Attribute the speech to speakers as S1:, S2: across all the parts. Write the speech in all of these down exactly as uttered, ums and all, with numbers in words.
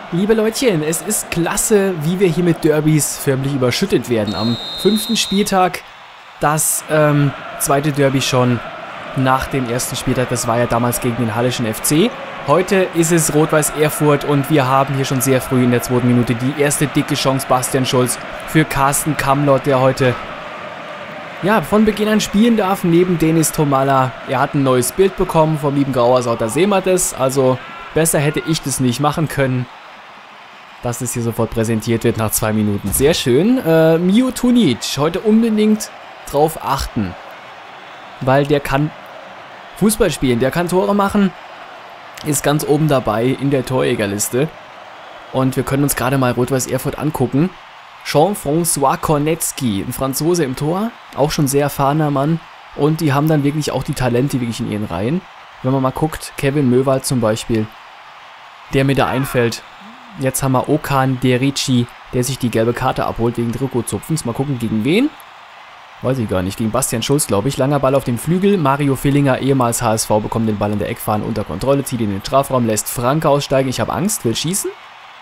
S1: Liebe Leutchen, es ist klasse, wie wir hier mit Derbys förmlich überschüttet werden. Am fünften Spieltag das ähm, zweite Derby schon nach dem ersten Spieltag. Das war ja damals gegen den Halleschen F C. Heute ist es Rot-Weiß Erfurt und wir haben hier schon sehr früh in der zweiten Minute die erste dicke Chance Bastian Schulz für Carsten Kamlott, der heute ja, von Beginn an spielen darf, neben Denis Tomalla. Er hat ein neues Bild bekommen vom lieben Grauersau, da sehen wir das. Also besser hätte ich das nicht machen können, dass es hier sofort präsentiert wird nach zwei Minuten. Sehr schön. Äh, Mio Tunic, heute unbedingt drauf achten, weil der kann Fußball spielen, der kann Tore machen, ist ganz oben dabei in der Torjägerliste. Und wir können uns gerade mal Rot-Weiß Erfurt angucken. Jean-François Kornetski, ein Franzose im Tor, auch schon sehr erfahrener Mann. Und die haben dann wirklich auch die Talente wirklich in ihren Reihen. Wenn man mal guckt, Kevin Möwald zum Beispiel, der mir da einfällt. Jetzt haben wir Okan Derici, der sich die gelbe Karte abholt wegen Trikotzupfens. Mal gucken, gegen wen? Weiß ich gar nicht. Gegen Bastian Schulz, glaube ich. Langer Ball auf dem Flügel. Mario Villinger, ehemals H S V, bekommt den Ball in der Eckfahne unter Kontrolle, zieht ihn in den Strafraum, lässt Franke aussteigen. Ich habe Angst, will schießen.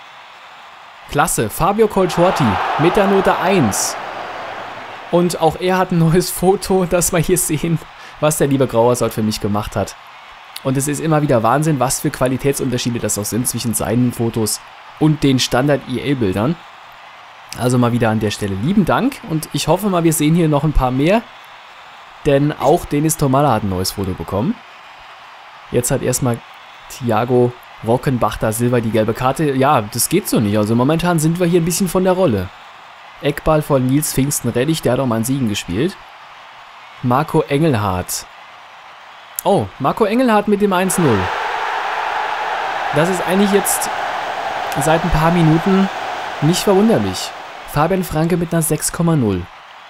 S1: Klasse. Fabio Coltorti mit der Note eins. Und auch er hat ein neues Foto, das wir hier sehen, was der liebe Grauersau für mich gemacht hat. Und es ist immer wieder Wahnsinn, was für Qualitätsunterschiede das auch sind zwischen seinen Fotos und den Standard-E A-Bildern. Also mal wieder an der Stelle lieben Dank. Und ich hoffe mal, wir sehen hier noch ein paar mehr. Denn auch Denis Tomalla hat ein neues Foto bekommen. Jetzt hat erstmal Thiago Rockenbach da Silva die gelbe Karte. Ja, das geht so nicht. Also momentan sind wir hier ein bisschen von der Rolle. Eckball von Nils Pfingsten-Reddich, der hat auch mal einen Siegen gespielt. Marco Engelhardt. Oh, Marco Engelhardt mit dem eins null. Das ist eigentlich jetzt seit ein paar Minuten nicht verwunderlich. Fabian Franke mit einer sechs Komma null.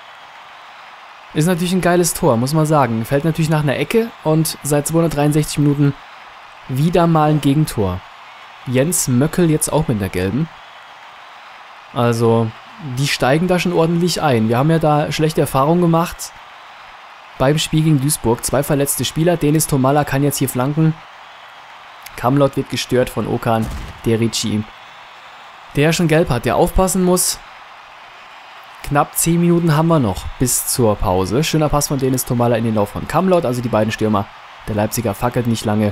S1: Ist natürlich ein geiles Tor, muss man sagen. Fällt natürlich nach einer Ecke und seit zweihundertdreiundsechzig Minuten wieder mal ein Gegentor. Jens Möckel jetzt auch mit der gelben. Also, die steigen da schon ordentlich ein. Wir haben ja da schlechte Erfahrungen gemacht beim Spiel gegen Duisburg. Zwei verletzte Spieler. Denis Tomalla kann jetzt hier flanken. Kamlott wird gestört von Okan Derici, der schon gelb hat, der aufpassen muss. Knapp zehn Minuten haben wir noch bis zur Pause. Schöner Pass von Denis Tomalla in den Lauf von Kamlott, also die beiden Stürmer. Der Leipziger fackelt nicht lange.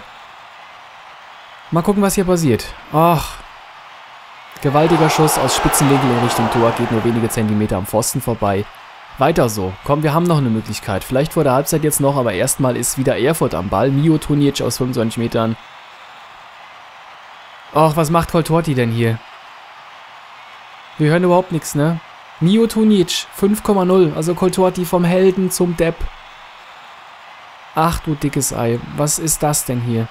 S1: Mal gucken, was hier passiert. Ach, gewaltiger Schuss aus Spitzenwinkel in Richtung Tor, geht nur wenige Zentimeter am Pfosten vorbei. Weiter so. Komm, wir haben noch eine Möglichkeit. Vielleicht vor der Halbzeit jetzt noch, aber erstmal ist wieder Erfurt am Ball. Mio Tunic aus fünfundzwanzig Metern. Ach, was macht Coltorti denn hier? Wir hören überhaupt nichts, ne? Mio Tunic, fünf Komma null. Also Coltorti vom Helden zum Depp. Ach du dickes Ei. Was ist das denn hier?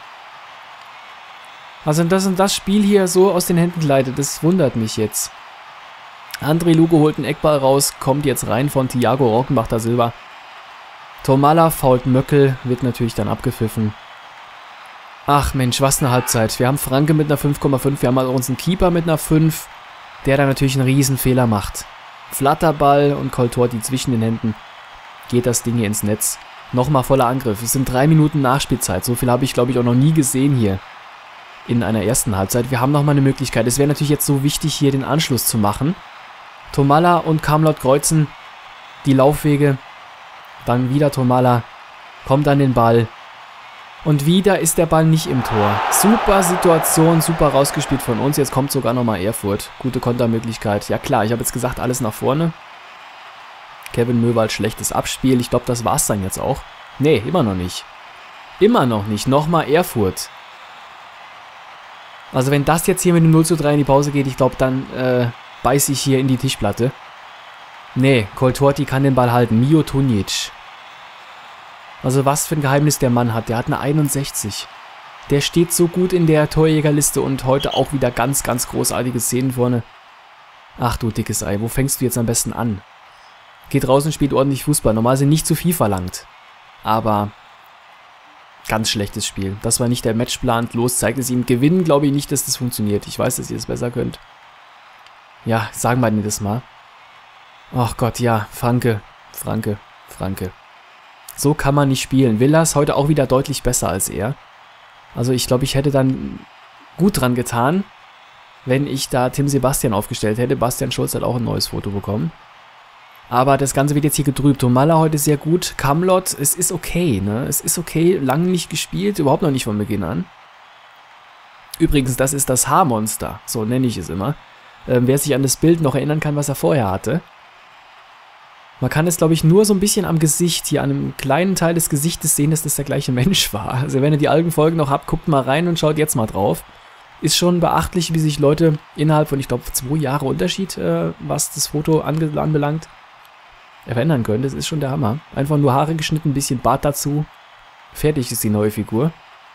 S1: Also das und das Spiel hier so aus den Händen gleitet, das wundert mich jetzt. André Lugo holt einen Eckball raus, kommt jetzt rein von Thiago Rockenbach da Silva. Tomalla fault Möckel, wird natürlich dann abgepfiffen. Ach Mensch, was eine Halbzeit. Wir haben Franke mit einer fünf Komma fünf, wir haben also unseren Keeper mit einer fünf, der da natürlich einen riesen Fehler macht. Flatterball und Coltorti zwischen den Händen. Geht das Ding hier ins Netz. Nochmal voller Angriff. Es sind drei Minuten Nachspielzeit. So viel habe ich, glaube ich, auch noch nie gesehen hier in einer ersten Halbzeit. Wir haben nochmal eine Möglichkeit. Es wäre natürlich jetzt so wichtig, hier den Anschluss zu machen. Tomalla und Kamlott kreuzen die Laufwege. Dann wieder Tomalla. Kommt an den Ball. Und wieder ist der Ball nicht im Tor. Super Situation, super rausgespielt von uns. Jetzt kommt sogar nochmal Erfurt. Gute Kontermöglichkeit. Ja klar, ich habe jetzt gesagt, alles nach vorne. Kevin Möwald, schlechtes Abspiel. Ich glaube, das war's dann jetzt auch. Nee, immer noch nicht. Immer noch nicht. Nochmal Erfurt. Also wenn das jetzt hier mit dem null zu drei in die Pause geht, ich glaube, dann äh, beiß ich hier in die Tischplatte. Nee, Coltorti kann den Ball halten. Mio Tunic. Also was für ein Geheimnis der Mann hat. Der hat eine einundsechzig. Der steht so gut in der Torjägerliste und heute auch wieder ganz, ganz großartige Szenen vorne. Ach du dickes Ei, wo fängst du jetzt am besten an? Geht raus und spielt ordentlich Fußball. Normal sind nicht zu viel verlangt. Aber ganz schlechtes Spiel. Das war nicht der Matchplan. Los, zeigt es ihm. Gewinnen glaube ich nicht, dass das funktioniert. Ich weiß, dass ihr es besser könnt. Ja, sagen wir das mal. Ach Gott, ja. Franke, Franke, Franke. So kann man nicht spielen. Villas heute auch wieder deutlich besser als er. Also ich glaube, ich hätte dann gut dran getan, wenn ich da Tim Sebastian aufgestellt hätte. Bastian Schulz hat auch ein neues Foto bekommen. Aber das Ganze wird jetzt hier getrübt. Tomalla heute sehr gut. Kamlot, es ist okay, ne? Es ist okay, lange nicht gespielt, überhaupt noch nicht von Beginn an. Übrigens, das ist das Haarmonster, so nenne ich es immer. Ähm, wer sich an das Bild noch erinnern kann, was er vorher hatte. Man kann es, glaube ich, nur so ein bisschen am Gesicht, hier an einem kleinen Teil des Gesichtes sehen, dass das der gleiche Mensch war. Also wenn ihr die alten Folgen noch habt, guckt mal rein und schaut jetzt mal drauf. Ist schon beachtlich, wie sich Leute innerhalb von, ich glaube, zwei Jahre Unterschied, äh, was das Foto ange anbelangt, verändern können. Das ist schon der Hammer. Einfach nur Haare geschnitten, ein bisschen Bart dazu. Fertig ist die neue Figur.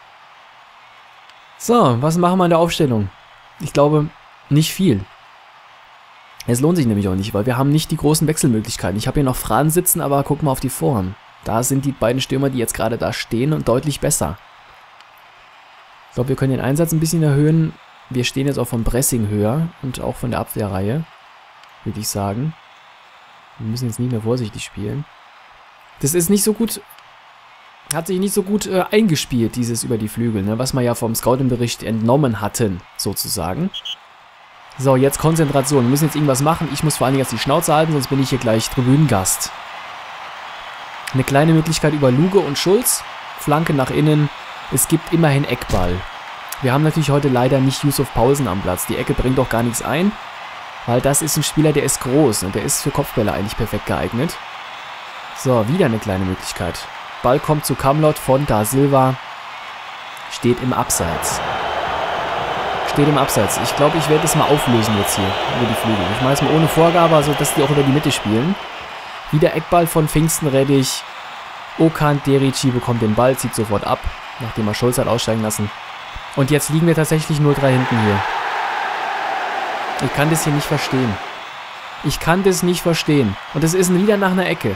S1: So, was machen wir in der Aufstellung? Ich glaube, nicht viel. Es lohnt sich nämlich auch nicht, weil wir haben nicht die großen Wechselmöglichkeiten. Ich habe hier noch Fran sitzen, aber guck mal auf die Form. Da sind die beiden Stürmer, die jetzt gerade da stehen, und deutlich besser. Ich glaube, wir können den Einsatz ein bisschen erhöhen. Wir stehen jetzt auch vom Pressing höher und auch von der Abwehrreihe, würde ich sagen. Wir müssen jetzt nicht mehr vorsichtig spielen. Das ist nicht so gut, hat sich nicht so gut äh, eingespielt, dieses über die Flügel, ne, was wir ja vom Scouting-Bericht entnommen hatten, sozusagen. So, jetzt Konzentration. Wir müssen jetzt irgendwas machen. Ich muss vor allen Dingen jetzt die Schnauze halten, sonst bin ich hier gleich Tribünengast. Eine kleine Möglichkeit über Luge und Schulz. Flanke nach innen. Es gibt immerhin Eckball. Wir haben natürlich heute leider nicht Yusuf Paulsen am Platz. Die Ecke bringt doch gar nichts ein, weil das ist ein Spieler, der ist groß und der ist für Kopfbälle eigentlich perfekt geeignet. So, wieder eine kleine Möglichkeit. Ball kommt zu Kamlot von Da Silva. Steht im Abseits. Steht im Abseits. Ich glaube, ich werde das mal auflösen jetzt hier über die Flügel. Ich mache es mal ohne Vorgabe, also dass die auch über die Mitte spielen. Wieder Eckball von Pfingstenreddich. Okan Derici bekommt den Ball, zieht sofort ab, nachdem er Schulz hat aussteigen lassen. Und jetzt liegen wir tatsächlich null drei hinten hier. Ich kann das hier nicht verstehen. Ich kann das nicht verstehen. Und es ist wieder nach einer Ecke.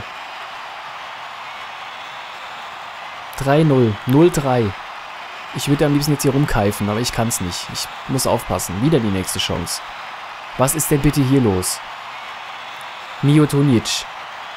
S1: drei null. null drei. Ich würde am liebsten jetzt hier rumkeifen, aber ich kann es nicht. Ich muss aufpassen. Wieder die nächste Chance. Was ist denn bitte hier los? Mijotonic.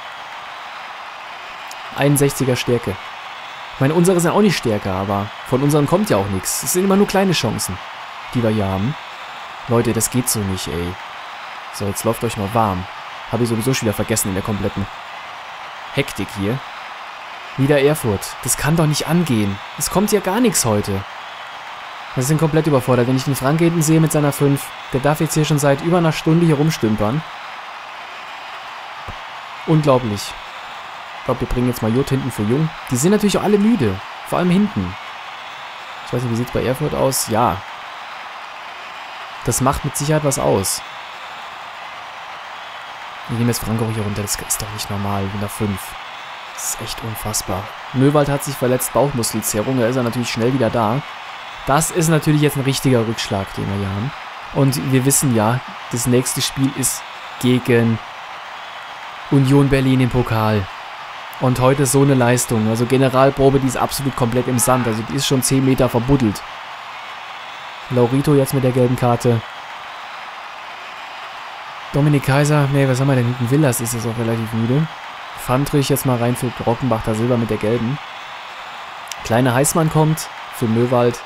S1: einundsechziger Stärke. Ich meine, unsere sind auch nicht stärker, aber von unseren kommt ja auch nichts. Es sind immer nur kleine Chancen, die wir hier haben. Leute, das geht so nicht, ey. So, jetzt läuft euch mal warm. Habe ich sowieso schon wieder vergessen in der kompletten Hektik hier. Wieder Erfurt. Das kann doch nicht angehen. Es kommt ja gar nichts heute. Wir sind komplett überfordert. Wenn ich den Frank hinten sehe mit seiner fünf, der darf jetzt hier schon seit über einer Stunde hier rumstümpern. Unglaublich. Ich glaube, wir bringen jetzt mal Jod hinten für Jung. Die sind natürlich auch alle müde. Vor allem hinten. Ich weiß nicht, wie sieht es bei Erfurt aus? Ja. Das macht mit Sicherheit was aus. Wir nehmen jetzt Frank auch hier runter. Das ist doch nicht normal. Wieder fünf. Das ist echt unfassbar. Möwald hat sich verletzt, Bauchmuskelzerrung, da ist er natürlich schnell wieder da. Das ist natürlich jetzt ein richtiger Rückschlag, den wir hier haben. Und wir wissen ja, das nächste Spiel ist gegen Union Berlin im Pokal. Und heute so eine Leistung. Also Generalprobe, die ist absolut komplett im Sand. Also die ist schon zehn Meter verbuddelt. Laurito jetzt mit der gelben Karte. Dominik Kaiser, nee, was haben wir denn hinten? Villas ist es auch relativ müde. Fandrich jetzt mal rein für Brockenbach, da Silber mit der gelben. Kleine Heißmann kommt für Möwald.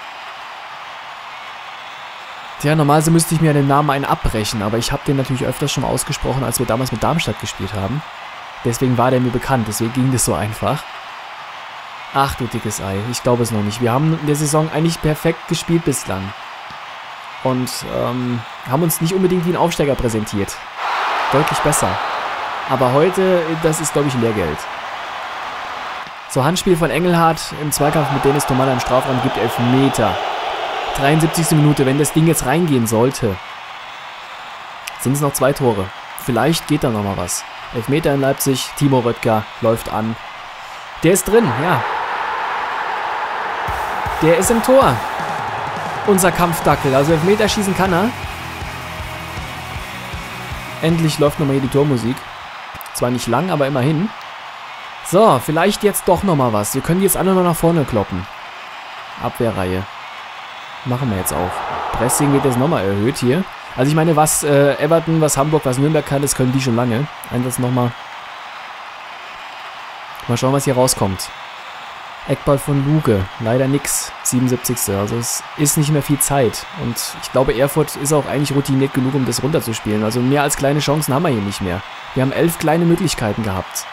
S1: Tja, normalerweise müsste ich mir den Namen einen abbrechen, aber ich habe den natürlich öfters schon mal ausgesprochen, als wir damals mit Darmstadt gespielt haben. Deswegen war der mir bekannt, deswegen ging das so einfach. Ach du dickes Ei, ich glaube es noch nicht. Wir haben in der Saison eigentlich perfekt gespielt bislang. Und ähm, haben uns nicht unbedingt wie ein Aufsteiger präsentiert. Deutlich besser. Aber heute, das ist, glaube ich, Lehrgeld. So, Handspiel von Engelhardt im Zweikampf mit Dennis Tomalla im Strafraum gibt Elfmeter. dreiundsiebzigste Minute, wenn das Ding jetzt reingehen sollte, sind es noch zwei Tore. Vielleicht geht da nochmal was. Elfmeter in Leipzig, Timo Röttger läuft an. Der ist drin, ja. Der ist im Tor. Unser Kampfdackel, also Elfmeter schießen kann er. Endlich läuft nochmal hier die Tormusik. Zwar nicht lang, aber immerhin. So, vielleicht jetzt doch nochmal was. Wir können die jetzt alle noch nach vorne kloppen. Abwehrreihe. Machen wir jetzt auch. Pressing wird jetzt nochmal erhöht hier. Also ich meine, was äh, Everton, was Hamburg, was Nürnberg kann, das können die schon lange. Einsatz nochmal. Mal schauen, was hier rauskommt. Eckball von Luge. Leider nix. siebenundsiebzigste Also es ist nicht mehr viel Zeit. Und ich glaube, Erfurt ist auch eigentlich routiniert genug, um das runterzuspielen. Also mehr als kleine Chancen haben wir hier nicht mehr. Wir haben elf kleine Möglichkeiten gehabt.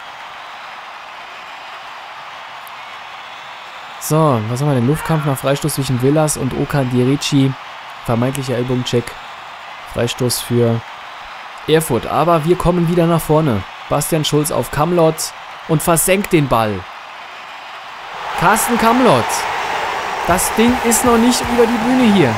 S1: So, was haben wir denn? Luftkampf nach Freistoß zwischen Villas und Okan Djerici. Vermeintlicher Ellbogencheck. Freistoß für Erfurt. Aber wir kommen wieder nach vorne. Bastian Schulz auf Kamlott und versenkt den Ball. Carsten Kamlott. Das Ding ist noch nicht über die Bühne hier.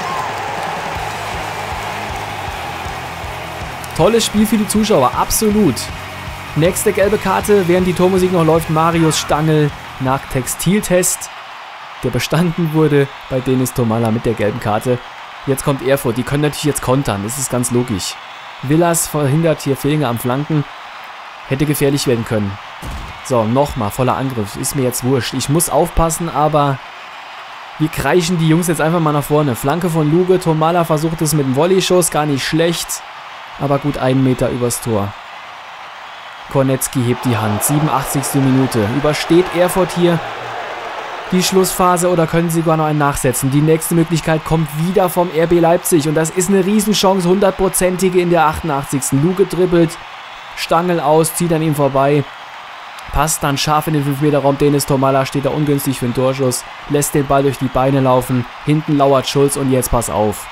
S1: Tolles Spiel für die Zuschauer, absolut. Nächste gelbe Karte, während die Tormusik noch läuft. Marius Stangl nach Textiltest, der bestanden wurde bei Denis Tomalla mit der gelben Karte. Jetzt kommt Erfurt, die können natürlich jetzt kontern, das ist ganz logisch. Villas verhindert hier Fehlgänge am Flanken. Hätte gefährlich werden können. So, nochmal, voller Angriff. Ist mir jetzt wurscht. Ich muss aufpassen, aber wir kreischen die Jungs jetzt einfach mal nach vorne. Flanke von Luge, Tomalla versucht es mit dem Volleyschuss, gar nicht schlecht. Aber gut einen Meter übers Tor. Kornecki hebt die Hand. siebenundachtzigste Minute. Übersteht Erfurt hier die Schlussphase oder können sie sogar noch einen nachsetzen? Die nächste Möglichkeit kommt wieder vom R B Leipzig. Und das ist eine Riesenchance, hundertprozentige in der achtundachtzigsten Luge dribbelt. Stangl aus, zieht an ihm vorbei. Passt dann scharf in den fünf Meter Raum. Denis Tomalla steht da ungünstig für den Torschuss. Lässt den Ball durch die Beine laufen. Hinten lauert Schulz und jetzt pass auf.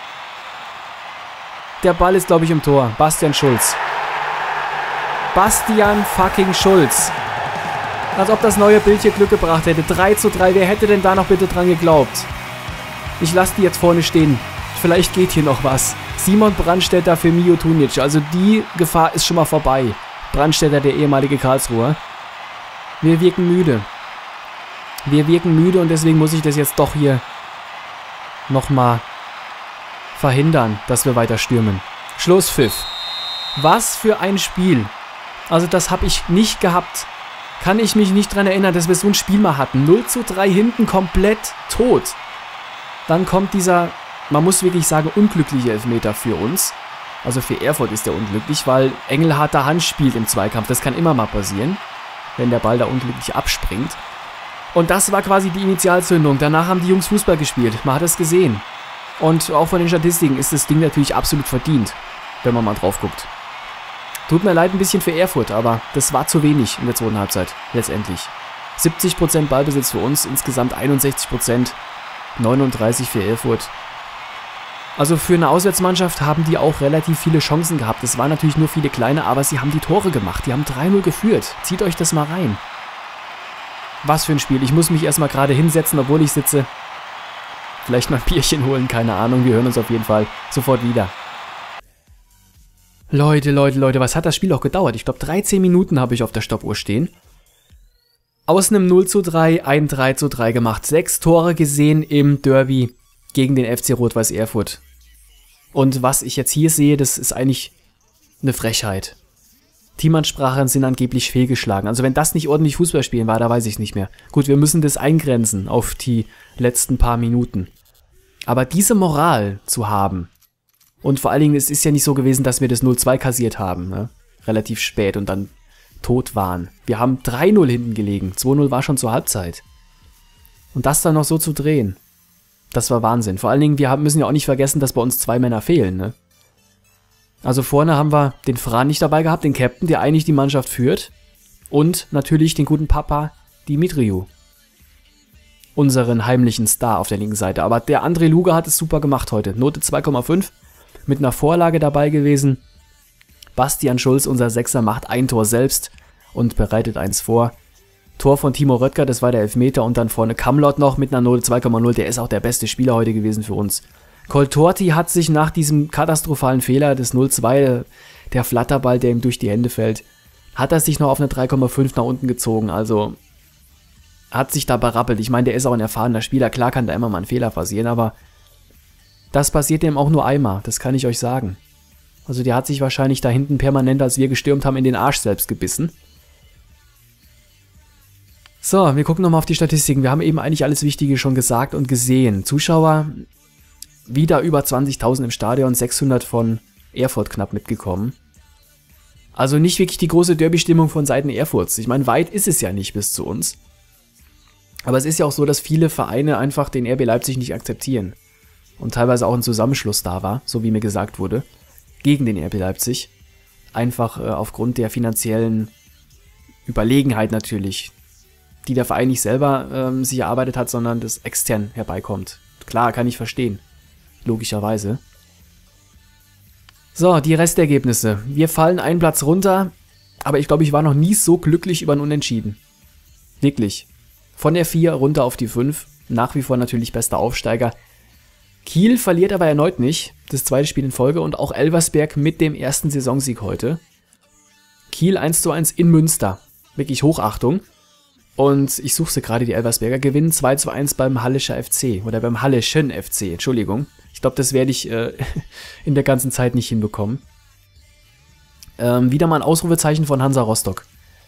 S1: Der Ball ist, glaube ich, im Tor. Bastian Schulz. Bastian fucking Schulz. Als ob das neue Bild hier Glück gebracht hätte. drei zu drei. Wer hätte denn da noch bitte dran geglaubt? Ich lasse die jetzt vorne stehen. Vielleicht geht hier noch was. Simon Brandstätter für Mio Tunic. Also die Gefahr ist schon mal vorbei. Brandstätter, der ehemalige Karlsruher. Wir wirken müde. Wir wirken müde und deswegen muss ich das jetzt doch hier nochmal verhindern, dass wir weiter stürmen. Schlusspfiff. Was für ein Spiel. Also das habe ich nicht gehabt. Kann ich mich nicht dran erinnern, dass wir so ein Spiel mal hatten. null zu drei hinten, komplett tot. Dann kommt dieser, man muss wirklich sagen, unglückliche Elfmeter für uns. Also für Erfurt ist der unglücklich, weil Engelhardt da Hand spielt im Zweikampf. Das kann immer mal passieren, wenn der Ball da unglücklich abspringt. Und das war quasi die Initialzündung. Danach haben die Jungs Fußball gespielt. Man hat es gesehen. Und auch von den Statistiken ist das Ding natürlich absolut verdient, wenn man mal drauf guckt. Tut mir leid ein bisschen für Erfurt, aber das war zu wenig in der zweiten Halbzeit, letztendlich. siebzig Prozent Ballbesitz für uns, insgesamt einundsechzig Prozent, neununddreißig für Erfurt. Also für eine Auswärtsmannschaft haben die auch relativ viele Chancen gehabt. Es waren natürlich nur viele kleine, aber sie haben die Tore gemacht. Die haben drei null geführt. Zieht euch das mal rein. Was für ein Spiel. Ich muss mich erstmal gerade hinsetzen, obwohl ich sitze. Vielleicht mal ein Bierchen holen, keine Ahnung. Wir hören uns auf jeden Fall sofort wieder. Leute, Leute, Leute, was hat das Spiel auch gedauert? Ich glaube, dreizehn Minuten habe ich auf der Stoppuhr stehen. Aus einem null zu drei ein drei zu drei gemacht. Sechs Tore gesehen im Derby gegen den F C Rot-Weiß Erfurt. Und was ich jetzt hier sehe, das ist eigentlich eine Frechheit. Teamansprachen sind angeblich fehlgeschlagen. Also wenn das nicht ordentlich Fußballspielen war, da weiß ich es nicht mehr. Gut, wir müssen das eingrenzen auf die letzten paar Minuten. Aber diese Moral zu haben, und vor allen Dingen, es ist ja nicht so gewesen, dass wir das null zwei kassiert haben, ne? Relativ spät und dann tot waren. Wir haben drei null hinten gelegen. zwei null war schon zur Halbzeit. Und das dann noch so zu drehen, das war Wahnsinn. Vor allen Dingen, wir haben, müssen ja auch nicht vergessen, dass bei uns zwei Männer fehlen, ne? Also vorne haben wir den Fran nicht dabei gehabt, den Captain, der eigentlich die Mannschaft führt. Und natürlich den guten Papa Dimitriou. Unseren heimlichen Star auf der linken Seite. Aber der André Luger hat es super gemacht heute. Note zwei Komma fünf. Mit einer Vorlage dabei gewesen. Bastian Schulz, unser Sechser, macht ein Tor selbst und bereitet eins vor. Tor von Timo Röttger, das war der Elfmeter. Und dann vorne Kamlott noch mit einer Note zwei Komma null. Der ist auch der beste Spieler heute gewesen für uns. Coltorti hat sich nach diesem katastrophalen Fehler des null zwei, der Flatterball, der ihm durch die Hände fällt, hat er sich noch auf eine drei Komma fünf nach unten gezogen. Also hat sich da berappelt. Ich meine, der ist auch ein erfahrener Spieler. Klar kann da immer mal ein Fehler passieren, aber das passiert dem auch nur einmal. Das kann ich euch sagen. Also der hat sich wahrscheinlich da hinten permanent, als wir gestürmt haben, in den Arsch selbst gebissen. So, wir gucken nochmal auf die Statistiken. Wir haben eben eigentlich alles Wichtige schon gesagt und gesehen. Zuschauer wieder über zwanzigtausend im Stadion, sechshundert von Erfurt knapp mitgekommen. Also nicht wirklich die große Derby-Stimmung von Seiten Erfurts. Ich meine, weit ist es ja nicht bis zu uns. Aber es ist ja auch so, dass viele Vereine einfach den R B Leipzig nicht akzeptieren. Und teilweise auch ein Zusammenschluss da war, so wie mir gesagt wurde, gegen den R B Leipzig. Einfach äh, aufgrund der finanziellen Überlegenheit natürlich, die der Verein nicht selber ähm, sich erarbeitet hat, sondern das extern herbeikommt. Klar, kann ich verstehen. Logischerweise. So, die Restergebnisse. Wir fallen einen Platz runter, aber ich glaube, ich war noch nie so glücklich über ein Unentschieden. Wirklich. Von der vier runter auf die fünf. Nach wie vor natürlich bester Aufsteiger. Kiel verliert aber erneut nicht. Das zweite Spiel in Folge und auch Elversberg mit dem ersten Saisonsieg heute. Kiel eins zu eins in Münster. Wirklich Hochachtung. Und ich suche sie gerade, die Elversberger gewinnen zwei zu eins beim Hallischer F C. Oder beim Hallischen F C, Entschuldigung. Ich glaube, das werde ich äh, in der ganzen Zeit nicht hinbekommen. Ähm, wieder mal ein Ausrufezeichen von Hansa Rostock.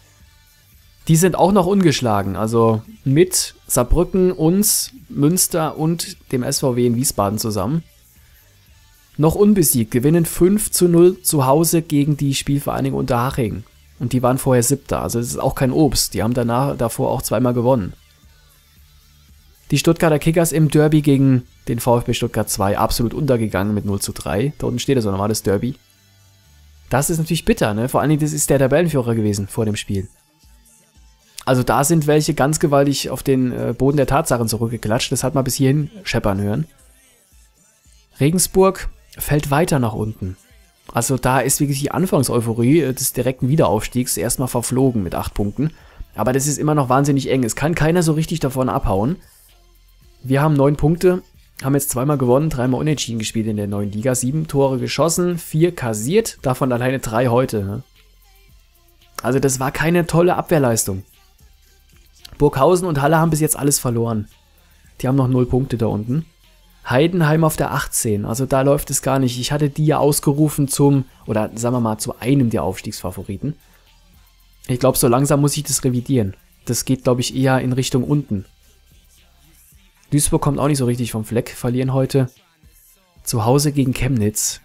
S1: Die sind auch noch ungeschlagen. Also mit Saarbrücken, uns, Münster und dem S V W in Wiesbaden zusammen. Noch unbesiegt, gewinnen fünf zu null zu Hause gegen die Spielvereinigung Unterhaching. Und die waren vorher Siebter, also das ist auch kein Obst. Die haben danach davor auch zweimal gewonnen. Die Stuttgarter Kickers im Derby gegen den VfB Stuttgart zwei absolut untergegangen mit null zu drei. Da unten steht ja so ein normales Derby. Das ist natürlich bitter, ne? Vor allen Dingen, das ist der Tabellenführer gewesen vor dem Spiel. Also da sind welche ganz gewaltig auf den äh, Boden der Tatsachen zurückgeklatscht. Das hat man bis hierhin scheppern hören. Regensburg fällt weiter nach unten. Also da ist wirklich die Anfangseuphorie des direkten Wiederaufstiegs erstmal verflogen mit acht Punkten. Aber das ist immer noch wahnsinnig eng. Es kann keiner so richtig davon abhauen. Wir haben neun Punkte, haben jetzt zweimal gewonnen, dreimal unentschieden gespielt in der neuen Liga. Sieben Tore geschossen, vier kassiert, davon alleine drei heute. Ne? Also das war keine tolle Abwehrleistung. Burghausen und Halle haben bis jetzt alles verloren. Die haben noch null Punkte da unten. Heidenheim auf der achtzehn, also da läuft es gar nicht. Ich hatte die ja ausgerufen zum, oder sagen wir mal, zu einem der Aufstiegsfavoriten. Ich glaube, so langsam muss ich das revidieren. Das geht, glaube ich, eher in Richtung unten. Duisburg kommt auch nicht so richtig vom Fleck, verlieren heute. Zu Hause gegen Chemnitz.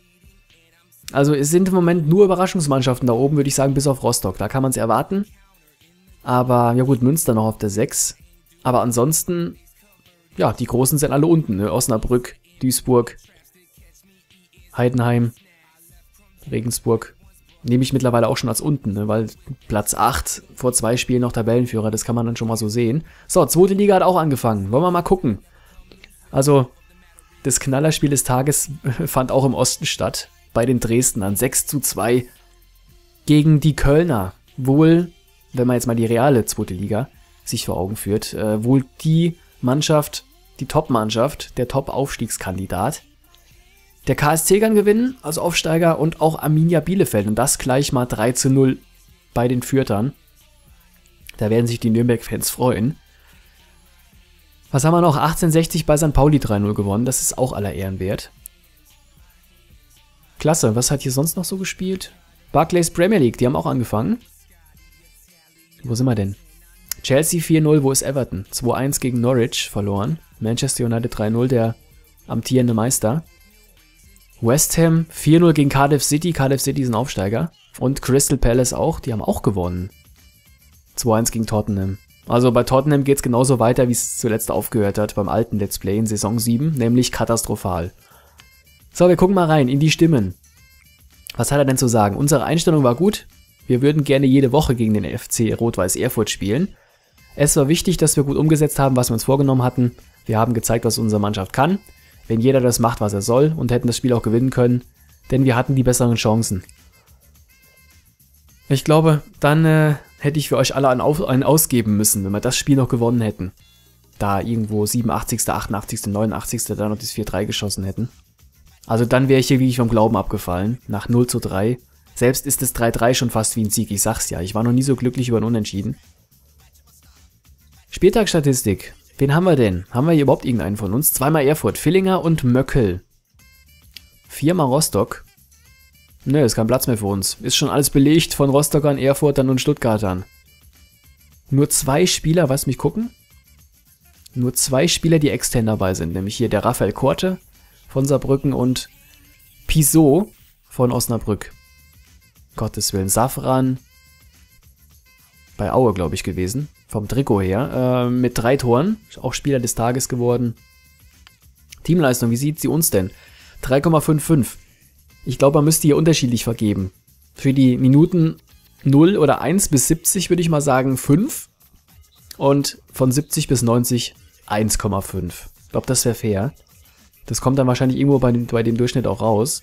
S1: Also es sind im Moment nur Überraschungsmannschaften da oben, würde ich sagen, bis auf Rostock. Da kann man es erwarten. Aber, ja gut, Münster noch auf der sechs. Aber ansonsten... Ja, die Großen sind alle unten, ne? Osnabrück, Duisburg, Heidenheim, Regensburg. Nehme ich mittlerweile auch schon als unten, ne? Weil Platz acht vor zwei Spielen noch Tabellenführer, das kann man dann schon mal so sehen. So, zweite Liga hat auch angefangen. Wollen wir mal gucken. Also, das Knallerspiel des Tages fand auch im Osten statt. Bei den Dresdnern. sechs zu zwei gegen die Kölner. Wohl, wenn man jetzt mal die reale zweite Liga sich vor Augen führt, äh, wohl die Mannschaft, die Top-Mannschaft, der Top-Aufstiegskandidat. Der K S C kann gewinnen als Aufsteiger und auch Arminia Bielefeld und das gleich mal drei zu null bei den Fürtern. Da werden sich die Nürnberg-Fans freuen. Was haben wir noch? achtzehnhundertsechzig bei Sankt Pauli drei null gewonnen, das ist auch aller Ehren wert. Klasse, was hat hier sonst noch so gespielt? Barclays Premier League, die haben auch angefangen. Wo sind wir denn? Chelsea vier null, wo ist Everton? zwei eins gegen Norwich verloren. Manchester United drei null, der amtierende Meister. West Ham vier null gegen Cardiff City. Cardiff City ist ein Aufsteiger. Und Crystal Palace auch, die haben auch gewonnen. zwei eins gegen Tottenham. Also bei Tottenham geht es genauso weiter, wie es zuletzt aufgehört hat beim alten Let's Play in Saison sieben, nämlich katastrophal. So, wir gucken mal rein in die Stimmen. Was hat er denn zu sagen? Unsere Einstellung war gut. Wir würden gerne jede Woche gegen den F C Rot-Weiß Erfurt spielen. Es war wichtig, dass wir gut umgesetzt haben, was wir uns vorgenommen hatten. Wir haben gezeigt, was unsere Mannschaft kann. Wenn jeder das macht, was er soll und hätten das Spiel auch gewinnen können, denn wir hatten die besseren Chancen. Ich glaube, dann äh, hätte ich für euch alle einen, Auf einen ausgeben müssen, wenn wir das Spiel noch gewonnen hätten. Da irgendwo siebenundachtzigsten, achtundachtzigsten, neunundachtzigsten dann noch das vier drei geschossen hätten. Also dann wäre ich hier wirklich vom Glauben abgefallen, nach null zu drei. Selbst ist das drei drei schon fast wie ein Sieg, ich sag's ja. Ich war noch nie so glücklich über ein Unentschieden. Spieltagsstatistik. Wen haben wir denn? Haben wir hier überhaupt irgendeinen von uns? Zweimal Erfurt, Villinger und Möckel. Viermal Rostock. Nö, ist kein Platz mehr für uns. Ist schon alles belegt von Rostockern, Erfurtern und Stuttgartern. Nur zwei Spieler, was mich gucken? Nur zwei Spieler, die extern dabei sind. Nämlich hier der Raphael Korte von Saarbrücken und Piso von Osnabrück. Gottes Willen. Safran bei Aue, glaube ich, gewesen. vom Trikot her, äh, mit drei Toren. Auch Spieler des Tages geworden. Teamleistung, wie sieht sie uns denn? drei Komma fünfundfünfzig. Ich glaube, man müsste hier unterschiedlich vergeben. Für die Minuten null oder eins bis siebzig würde ich mal sagen fünf. Und von siebzig bis neunzig eins Komma fünf. Ich glaube, das wäre fair. Das kommt dann wahrscheinlich irgendwo bei dem, bei dem Durchschnitt auch raus.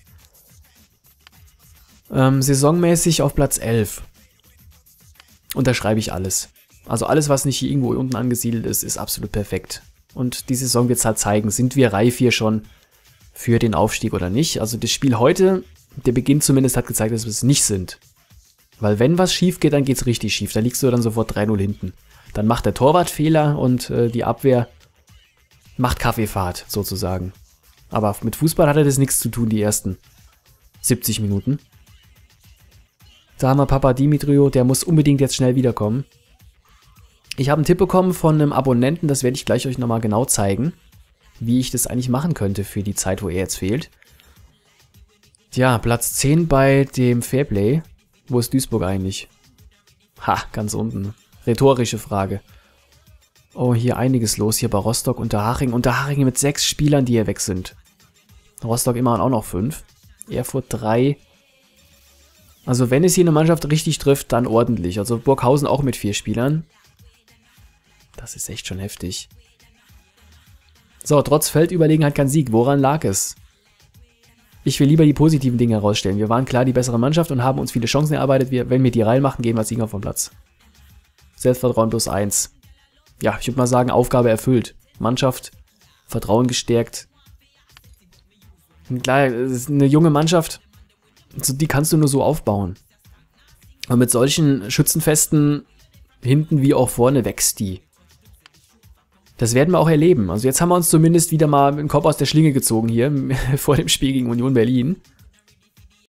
S1: Ähm, saisonmäßig auf Platz elf. Unterschreibe ich alles. Also alles, was nicht hier irgendwo unten angesiedelt ist, ist absolut perfekt. Und die Saison wird es halt zeigen, sind wir reif hier schon für den Aufstieg oder nicht. Also das Spiel heute, der Beginn zumindest, hat gezeigt, dass wir es nicht sind. Weil wenn was schief geht, dann geht es richtig schief. Da liegst du dann sofort drei null hinten. Dann macht der Torwart Fehler und äh, die Abwehr macht Kaffeefahrt sozusagen. Aber mit Fußball hat er das nichts zu tun, die ersten siebzig Minuten. Da haben wir Papa Dimitrio, der muss unbedingt jetzt schnell wiederkommen. Ich habe einen Tipp bekommen von einem Abonnenten, das werde ich gleich euch nochmal genau zeigen, wie ich das eigentlich machen könnte für die Zeit, wo er jetzt fehlt. Tja, Platz zehn bei dem Fairplay. Wo ist Duisburg eigentlich? Ha, ganz unten. Rhetorische Frage. Oh, hier einiges los, hier bei Rostock, Unterhaching. Unterhaching mit sechs Spielern, die hier weg sind. Rostock immerhin auch noch fünf. Erfurt drei. Also wenn es hier eine Mannschaft richtig trifft, dann ordentlich. Also Burghausen auch mit vier Spielern. Das ist echt schon heftig. So, trotz Feldüberlegenheit kein Sieg. Woran lag es? Ich will lieber die positiven Dinge herausstellen. Wir waren klar die bessere Mannschaft und haben uns viele Chancen erarbeitet. Wir, wenn wir die reinmachen, gehen wir als Sieger vom Platz. Selbstvertrauen plus eins. Ja, ich würde mal sagen, Aufgabe erfüllt. Mannschaft, Vertrauen gestärkt. Und klar, es ist eine junge Mannschaft. Die kannst du nur so aufbauen. Und mit solchen Schützenfesten hinten wie auch vorne wächst die. Das werden wir auch erleben. Also jetzt haben wir uns zumindest wieder mal den Kopf aus der Schlinge gezogen hier vor dem Spiel gegen Union Berlin.